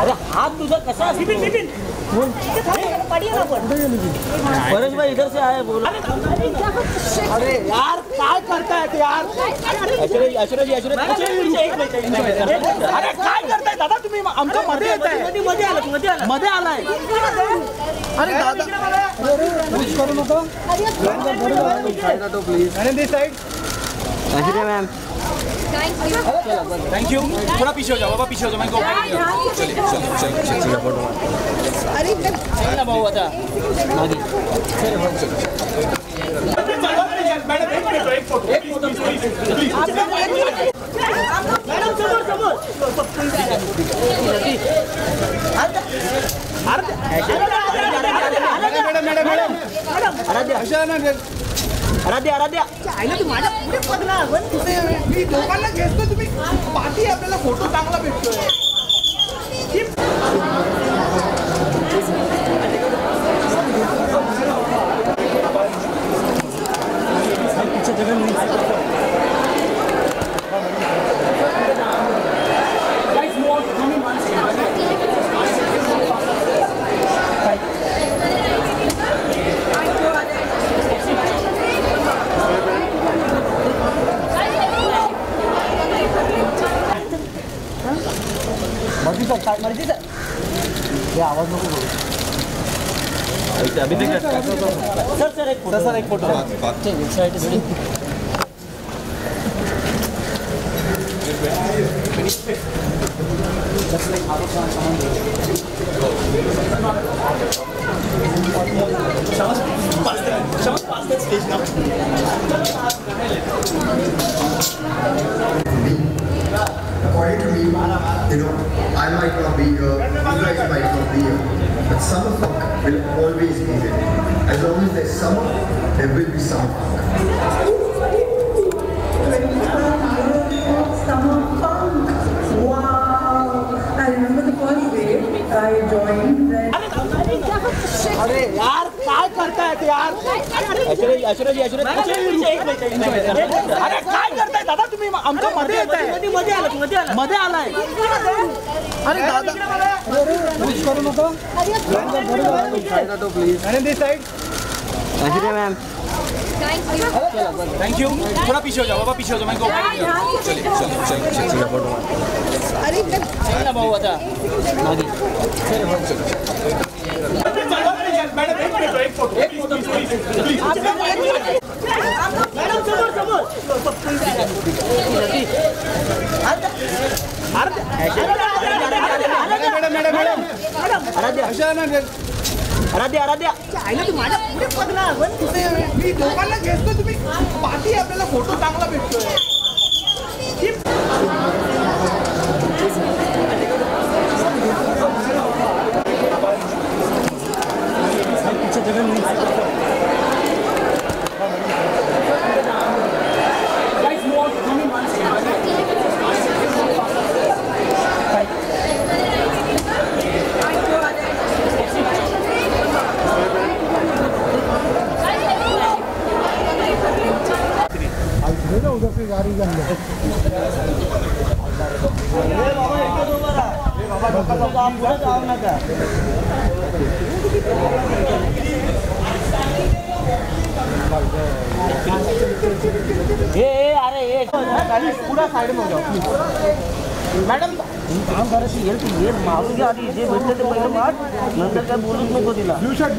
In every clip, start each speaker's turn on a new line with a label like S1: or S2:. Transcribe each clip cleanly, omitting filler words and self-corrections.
S1: अरे हाथ तुझा कसा बिपिन परेश भाई इधर से आए बोलो।
S2: अरे यार काय करतायत यार?
S1: ऐश्वर्या जी
S2: अरे काय करताय दादा तुम्ही? आमच्या मध्ये येताय. मध्ये आलाय. अरे दादा पुश करू नका. प्लीज आणि this side.
S1: Aishwarya ma'am
S2: thank you. थोड़ा पीछे हो जाओ बाबा, पीछे हो जाओ. मैं चलिए
S1: अरे ना भाऊ आता
S2: एक फोटो मैडम समोर
S1: आराध्या
S2: आईला तू माझ्या पुढे बघणार. मी दोघांना घेतो. तुम्ही पाठी आपल्याला फोटो चांगला भेटतोय.
S1: मर्जी सर ये आवाज नको बोलू. अभी देख सर एक फोटो साइड से
S3: According to me, I might not be here, you guys might not be here, but summer funk will always be there. As long as there's summer, there will be summer funk.
S4: Summer funk. Wow! I remember the first day I joined.
S2: अरे यार काय करतायत यार?
S1: ऐश्वर्या जी
S2: अरे काय करताय दादा तुम्ही? आमच्या मध्ये येताय. मध्ये आलाय. अरे दादा पुश करू नका. प्लीज आणि this side.
S1: Aishwarya ma'am
S2: thank you. थोड़ा पीछे हो जाओ बाबा, पीछे हो जाओ. मैं चलिए
S1: अरे ना भाऊ आता
S2: एक फोटो मैडम समोर
S1: आराध्या
S2: आईला तू माझ्या पुढे बघणार. मी दोघांना घेतो. तुम्ही पाठी आपल्याला फोटो चांगला भेटतोय.
S1: अरे
S2: पूरा साइड में हो जाओ प्लीज. मॅडम
S1: काम करायची ये मारून घ्या आधी. जे भेटलं ते पहिलं मार, नंतर काय बोलूच नको तिला.
S2: ब्लू शर्ट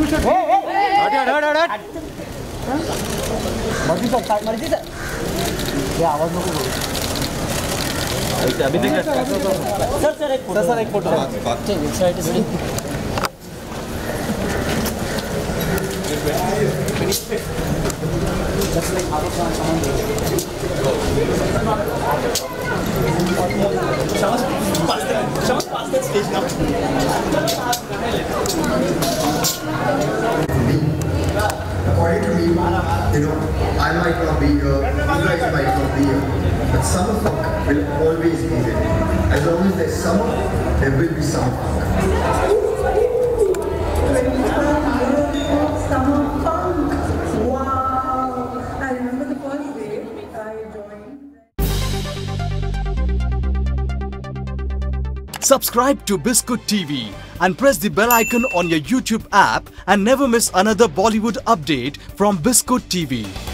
S1: मर्जी सर ये आवाज नको बोलू. अभी देख सर एक फोटो साइड से
S3: According to me, I might not be here, you guys might not be here, but summer funk will always be there. As long as there's summer, there will be summer funk.
S4: Summer funk. Wow! I remember the first day I joined.
S5: Subscribe to Biscuit TV and press the bell icon on your YouTube app and never miss another Bollywood update from Biscuit TV.